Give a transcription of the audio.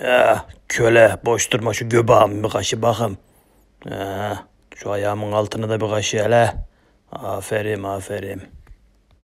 Köle boş durma, şu göbeğimi bir kaşı bakım. Şu ayağımın altını da bir kaşı hele. Aferin aferin.